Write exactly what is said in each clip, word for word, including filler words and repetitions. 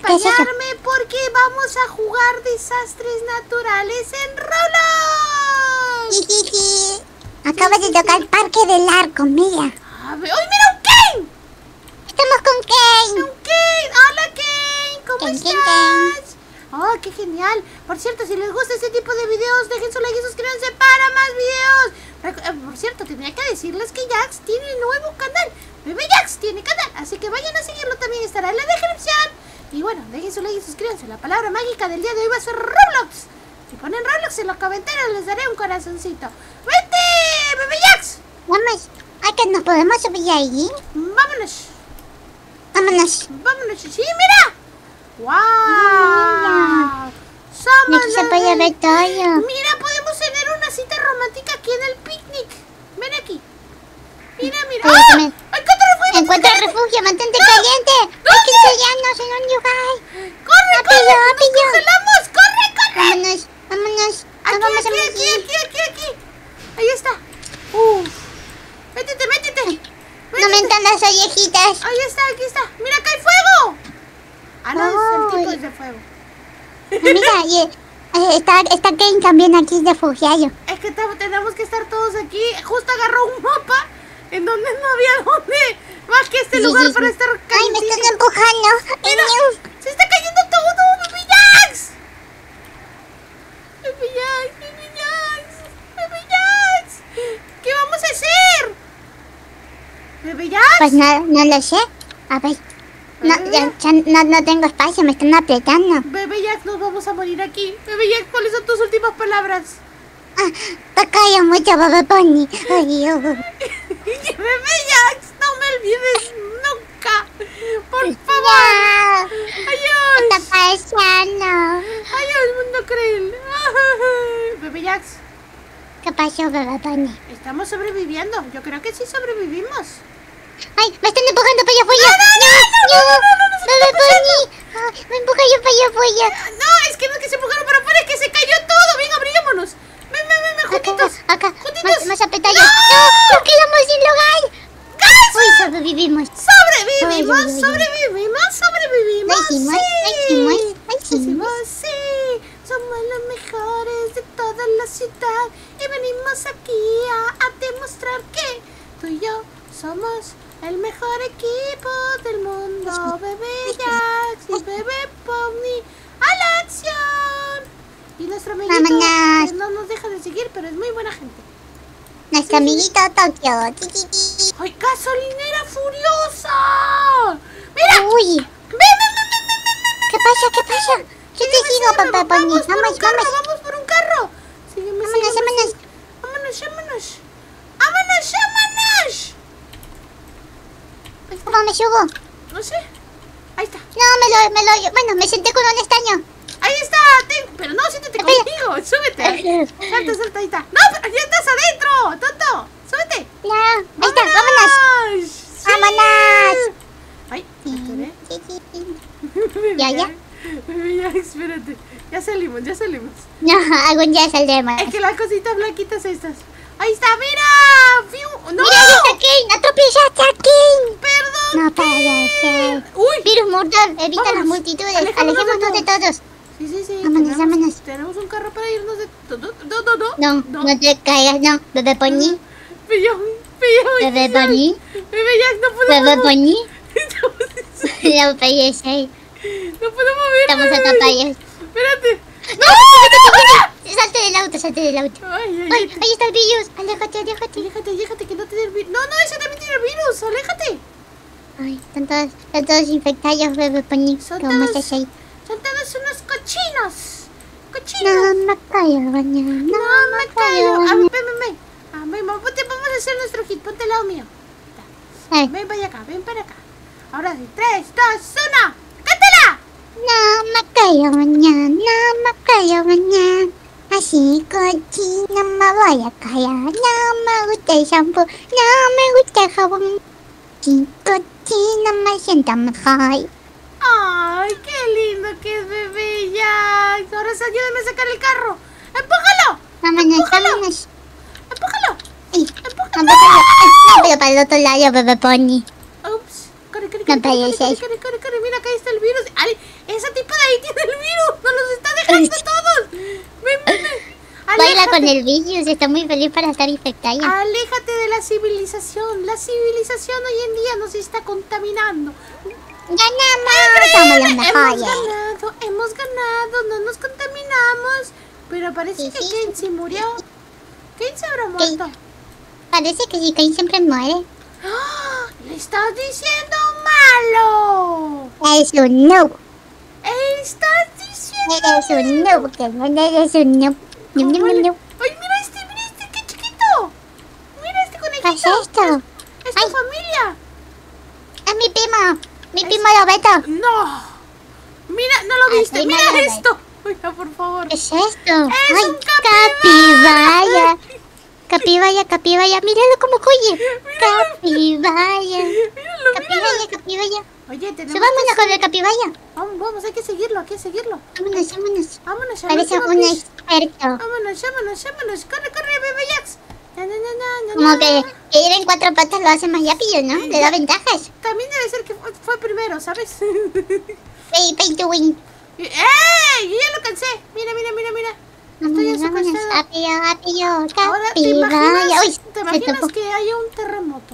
acompañarme porque vamos a jugar desastres naturales en Roblox. Sí, sí, sí. Acaba sí, de tocar sí. Parque del Arco, mira. A ver, ¡ay, mira un Kane! Estamos con Kane. Un Kane. Hola, Kane. ¿Cómo Kane, estás? Kane, Kane. Oh, qué genial. Por cierto, si les gusta este tipo de videos, dejen su like y suscríbanse para más videos. Por cierto, tenía que decirles que Jax tiene nuevo canal. Bebé Jax tiene canal, así que vayan a seguirlo, también estará en la descripción. Y bueno, dejen su like y suscríbanse. La palabra mágica del día de hoy va a ser Roblox. Si ponen Roblox en los comentarios les daré un corazoncito. ¡Vete, Bebé Jax! Vamos, ¿a que nos podemos subir ahí? Vámonos. Vámonos. Vámonos, sí, mira. ¡Wow! Mira. Somos aquí se puede ver todo. Mira, podemos tener una cita romántica aquí en el picnic. Ven aquí. Mira, mira. Oye, ¡Ah! me... ¡Encuentra refugio! Encuentra refugio, mantente no. caliente. ¿Dónde? Hay que enseñarnos en un lugar. ¡Corre, rápido, corre! rápido! ¡Nos congelamos! ¡Corre, corre! Vámonos, vámonos. Aquí, Nos vamos aquí, a aquí, aquí, aquí, aquí. Ahí está. Uf. Métete, métete. métete. No me entran las ollejitas. Ahí está, aquí está. Mira, acá hay fuego. Ah, no, oh, es el tipo de fuego. Mira, y, eh, está, está Kane también aquí refugiado. Es que tenemos que estar todos aquí. Justo agarró un mapa en donde no había dónde más que este sí, lugar sí, para sí. estar calientito. Ay, me están empujando. Mira, se está cayendo todo, Bebé Jax. Bebé Jax, Bebé Jax, Bebé Jax. ¿Qué vamos a hacer? Bebé Jax. Pues no, no lo sé. A ver. No, ya, ya no, no tengo espacio, me están apretando. Bebé Jax, nos vamos a morir aquí. Bebé Jax, ¿cuáles son tus últimas palabras? Ah, te callo mucho, Bebé Pony. Ay, oh. Bebé Jax, no me olvides nunca. Por favor. No. Adiós. ¿Qué está pasando? Adiós, mundo cruel. Bebé Jax. ¿Qué pasó, Bebé Pony? Estamos sobreviviendo. Yo creo que sí sobrevivimos. ¡Ay! ¡Me están empujando para allá afuera! ¡No, no, no! ¡No, no, no! no, no ¡Bebé Pony! Ay, ¡me empuja yo para allá afuera! No, es que no es que se empujaron para afuera, es que se cayó todo. Venga, abrímonos. Ven, ven, ven, juntitos. Acá, acá. Juntitos. Más, más apretado. ¡No! ¡No! ¡Nos quedamos sin lugar! ¡Gas! ¡Uy, sobrevivimos! ¡Sobrevivimos! Uy, uy, uy. ¡Sobrevivimos! ¡Sobrevivimos! ¡Lo hicimos! ¡Sí! ¡Lo hicimos! ¡Lo hicimos! ¡Sí! Somos los mejores de toda la ciudad y venimos aquí a, a demostrar que tú y yo somos el mejor equipo del mundo. Bebé Jax y Bebé Pony a la acción. Y nuestro amiguito que no nos deja de seguir, pero es muy buena gente. Nuestro sí, amiguito sí. Tokio. ¡Ay, gasolinera furiosa! ¡Mira! ¡Uy! ¡Ven, ven, ven, ven, ven, ven! ¿Qué pasa? ¿Qué pasa? Yo te sigo, papá Pony. Vamos, vamos, carro, vamos. Vamos por un carro. Sígueme, vámonos, sígueme, vámonos. Vámonos, vámonos. Vámonos, vámonos. ¿Cómo me subo? No sé. Ahí está. No, me lo, me lo, bueno, me senté con un estaño. Ahí está, ten, pero no, siéntate conmigo, súbete. Salta, salta, ahí está. No, pero ya estás adentro, tonto. Súbete. No, ahí está, vámonos. Sí. Vámonos. Ay, sí, sí, sí, sí. Ya, ya. Ya, espérate. Ya salimos, ya salimos. No, algún día saldremos. Es que las cositas blanquitas estas. Ahí está, mira. Fiu. No. Mira, ahí está Kane. Atropellaste a Kane. Perdón. No puede ser. Uy. Virus mortal. Evita Vámonos. las multitudes. Alejémonos, Alejémonos de todos. Sí, sí, sí. Vámonos, tenemos, vámonos. Tenemos un carro para irnos de todo. No, no, no. No, no, no te caigas, no. Bebé Pony. Pillón, pillón. Bebé Pony. Bebé Jax, no podemos. Bebé Pony. No puede ser. No puedo mover. Estamos atrapados. Espérate. ¡No! ¡No! Salte del auto, salte del auto. Ay, ay, ay. Ahí está el virus. Aléjate, aléjate. Aléjate, aléjate, que no te dé el virus. No, no, ese también tiene el virus. Aléjate. Ay, están todos, están todos infectados, Bebé Pony. Son ¿Qué vamos a todos, hacer? son todos unos cochinos. Cochinos. No me caigo, baño. No, no me caigo. A ver, ven, ven, ven. Ah, ven, ponte, vamos a hacer nuestro hit. Ponte al lado mío. Ay. Ven para acá, ven para acá. Ahora sí, tres, dos, uno. ¡Cántala! No me caigo mañana, no me caigo mañana. Así cochino me voy a callar. No me gusta el shampoo, no me gusta el jabón. Sin cochino me siento mejor. Ay, qué lindo que es Bebé Jax. Ahora sí, ayúdame a sacar el carro. ¡Empújalo! Vámonos, ¡Empújalo! vámonos. ¡Empújalo! Ay, ¡Empújalo! no, pero para el otro lado, Bebé Pony. Ups. Corre, corre, No corre, corre, parece. corre, corre, corre, corre. Mira, acá está el virus. Ay, esa tipa de ahí tiene el virus. Nos los está dejando a todos. Ven, ven, ven. Baila con el virus, está muy feliz para estar infectada. Aléjate de la civilización. La civilización hoy en día nos está contaminando. ¡Ganamos! Somos los Hemos mejores. ganado, hemos ganado, no nos contaminamos. Pero parece Sí, que sí. Kenzie murió. Kenzie habrá muerto. Parece que sí, Kane siempre muere. ¡Ah! ¡Le estás diciendo malo! Eres un noob. ¡Estás diciendo Eres un noob, que no eres un noob. Num, num, num, num. ¡Ay, mira este, mira este, qué chiquito! ¡Mira este ¿Qué es conejito! esto? ¡Es tu Ay. familia! Es mi primo. Mi primo Roberto. ¡No! Mira, no lo Ay, viste, soy mira mala, esto. Oiga, por favor. ¿Qué es esto? ¡Es Ay, un capibaya. Capibaya, capibaya. Míralo como cuye. Míralo. Capibaya. Míralo, Capibaya, míralo. capibaya. Oye, tenemos Subámonos que... con el capibaya. Vamos, vamos, hay que seguirlo, hay que seguirlo. Vámonos, vámonos. Vámonos, Parece vámonos, un vámonos. experto. Vámonos, vámonos, vámonos. Corre, corre, bebé Jax. Na, na, na, na, na, Como na. que, que ir en cuatro patas lo hace más rápido, ¿no? Le da ventajas. También debe ser que fue, fue primero, ¿sabes? Pay, pay to win. ¡Ey! Yo ya lo cansé. Mira, mira, mira, mira. Estoy Vámonos, vámonos. secuestrada. Rápido, rápido. Ahora, ¿te Capibaya. imaginas, Uy, ¿te se imaginas topó. que haya un terremoto?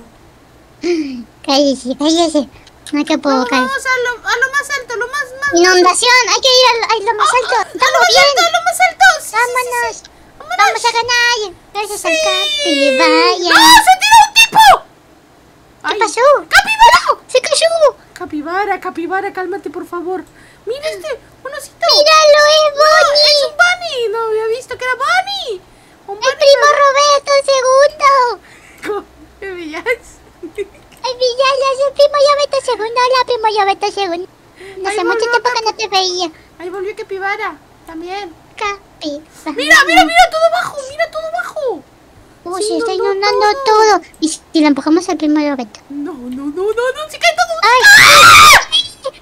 Cállese, cállese. No te puedo Vamos, caer. vamos a lo, a lo más alto, lo más, más... Inundación, hay que ir al, a lo más alto. ¡A Estamos lo más bien. alto, a lo más alto! Sí, sí, sí, Vámonos. sí. ¡Vámonos! Vamos a ganar. Gracias al Sí. capibaya. ¡No! ¡Se tiró un tipo! ¿Qué Ay, pasó? ¡Capibara! Se cayó. Capibara, capibara, cálmate, por favor. Mira este, un osito. Míralo, es No, Bonnie. es un bunny. No había visto que era bunny. Un El bunny primo Roberto segundo. con Baby Jax. El villano es el primo Roberto segundo. Hola, primo Roberto segundo. No Ay, sé, mucho volvió tiempo a que no te veía. Ahí volvió Capibara. También. Capibaya. Mira, mira, mira todo bajo. Mira todo bajo. Uy, Se se está inundó inundando todo. todo. ¿Y si le empujamos al primo Roberto? No, no, no, no, no. Se cae todo. ¡Ay!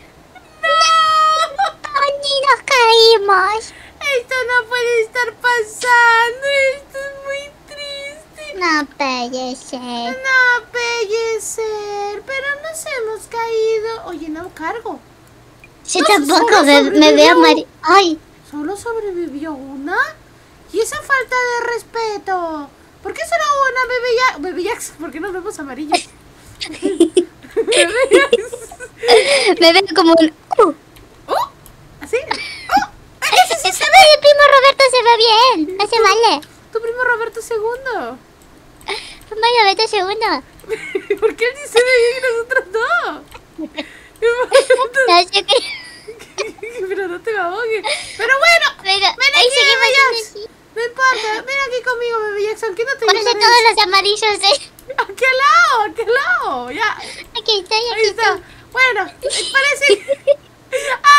¡No! ¡Bonnie, nos caímos! Esto no puede estar pasando. Esto es muy triste. No puede ser. No puede ser. Pero nos hemos caído. Oye, no cargo. Yo No, tampoco solo me, me sobrevivió. veo mari... ¡Ay! ¿Solo sobrevivió una? ¿Y esa falta de respeto? ¿Por qué solo una bebé ya? Bebé Jax, ¿por qué nos vemos amarillos? Bebé Jax. Me veo como un... ¡Uh! ¿Oh? ¿Así? ¡Oh! ¡Ese sí se ve! El primo Roberto se ve bien. No se vale. Tu primo Roberto segundo. Primo Roberto segundo. ¿Por qué él sí se ve bien y nosotros no? No sé qué... Pero no te ahogues. Pero bueno, Venga, ven ahí aquí, seguimos Bebé siendo Jax. así. No importa, ven aquí conmigo, Bebé Jax. ¿Por qué no te Por eso llevaré? todos los amarillos, ¿eh? ¿A qué lado? ¿A qué lado? Ya. Aquí estoy, aquí Ahí está. estoy. Bueno, parece... ¡Ah!